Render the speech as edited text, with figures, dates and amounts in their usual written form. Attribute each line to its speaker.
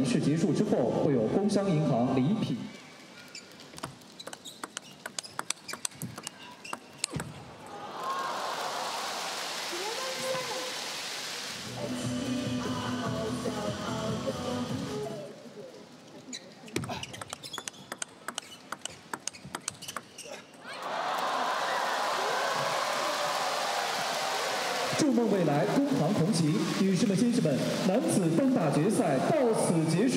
Speaker 1: 仪式结束之后，会有工商银行礼品。 筑梦未来，工行同行。女士们、先生们，男子单打决赛到此结束。